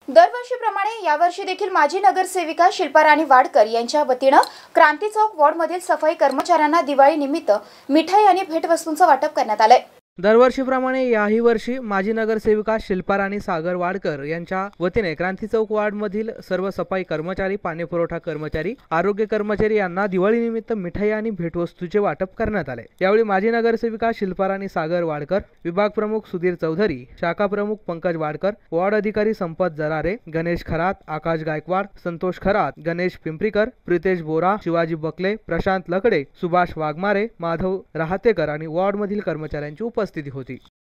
दरवर्षीप्रमाणे यावर्षी देखील माजी नगरसेविका शिल्पा राणी वाडकर यांच्या वतीने क्रांती चौक वॉर्डमधील सफाई कर्मचाऱ्यांना दिवाळी निमित्त मिठाई आणि भेटवस्तूंचं वाटप करण्यात आलंय। दरवर्षीप्रमाणे याही वर्षी माजी नगरसेविका शिल्पा राणी सागर वाडकर यांच्या वतीने क्रांती चौक वार्डमधील सर्व सफाई कर्मचारी, पाणीपुरवठा कर्मचारी, आरोग्य कर्मचारी यांना दिवाळीनिमित्त मिठाई आणि भेटवस्तूचे वाटप करण्यात आले। यावेळी माजी नगरसेविका शिल्पा राणी सागर वाडकर, विभाग प्रमुख सुधीर चौधरी, शाखा प्रमुख पंकज वाडकर, वार्ड अधिकारी संपत जरारे, गणेश खरात, आकाश गायकवाड, संतोष खरात, गणेश पिंपरीकर, प्रितेश बोरा, शिवाजी बकले, प्रशांत लकडे, सुभाष वाघमारे, माधव राहतेकर आणि वार्डमधील कर्मचाऱ्यांची उपस्थिती होती।